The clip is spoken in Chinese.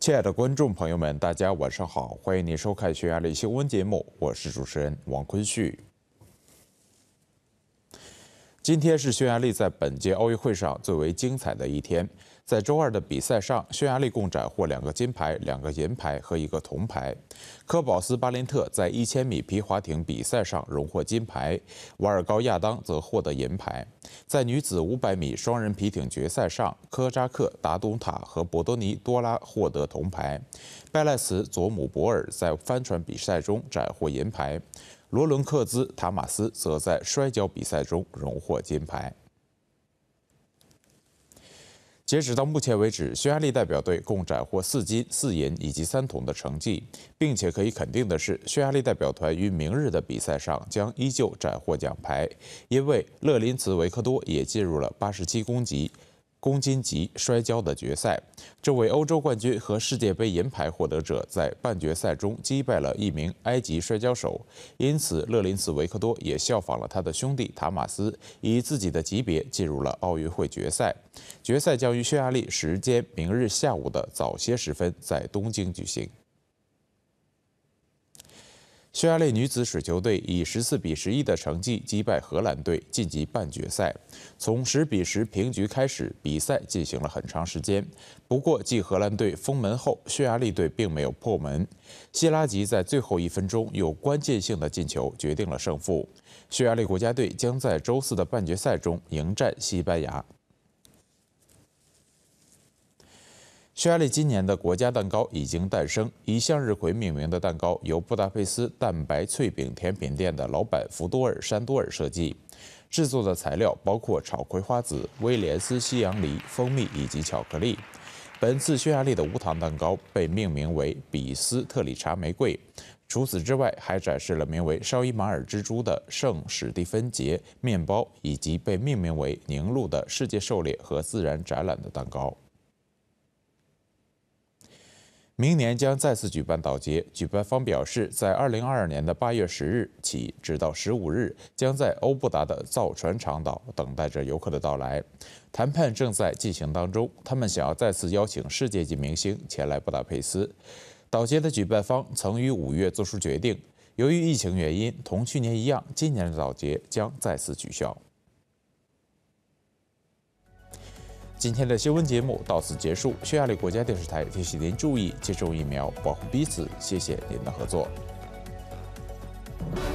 亲爱的观众朋友们，大家晚上好，欢迎您收看匈牙利新闻节目，我是主持人王坤旭。今天是匈牙利在本届奥运会上最为精彩的一天。在周二的比赛上，匈牙利共斩获2个金牌、2个银牌和1个铜牌。科保斯·巴林特在1000米皮划艇比赛上荣获金牌，瓦尔高亚当则获得银牌。在女子500米双人皮艇决赛上，科扎克、达东塔和博多尼多拉获得铜牌。拜赖茨·佐姆博尔在帆船比赛中斩获银牌。罗伦克兹·塔马斯则在摔跤比赛中荣获金牌。截止到目前为止，匈牙利代表队共斩获4金、4银以及3铜的成绩，并且可以肯定的是，匈牙利代表团于明日的比赛上将依旧斩获奖牌，因为勒林茨维克多也进入了87公斤级摔跤的决赛。这位欧洲冠军和世界杯银牌获得者在半决赛中击败了一名埃及摔跤手，因此勒林茨维克多也效仿了他的兄弟塔马斯，以自己的级别进入了奥运会决赛。决赛将于匈牙利时间明日下午的早些时分在东京举行。匈牙利女子水球队以14比11的成绩击败荷兰队，晋级半决赛。从10比10平局开始，比赛进行了很长时间。不过，继荷兰队封门后，匈牙利队并没有破门。希拉吉在最后1分钟有关键性的进球，决定了胜负。匈牙利国家队将在周4的半决赛中迎战西班牙。匈牙利今年的国家蛋糕已经诞生，以向日葵命名的蛋糕由布达佩斯蛋白脆饼甜品店的老板福多尔·山多尔设计。制作的材料包括炒葵花籽、威廉斯西洋梨、蜂蜜以及巧克力。本次匈牙利的无糖蛋糕被命名为比斯特里查玫瑰。除此之外，还展示了名为绍伊马尔之珠的圣史蒂芬节面包，以及被命名为宁路的世界狩猎和自然展览的蛋糕。明年将再次举办岛节，举办方表示，在2022年的8月10日起，直到15日，将在欧布达的造船厂岛等待着游客的到来。谈判正在进行当中，他们想要再次邀请世界级明星前来布达佩斯。岛节的举办方曾于5月做出决定，由于疫情原因，同去年一样，今年的岛节将再次取消。今天的新闻节目到此结束。匈牙利国家电视台提醒您注意接种疫苗，保护彼此。谢谢您的合作。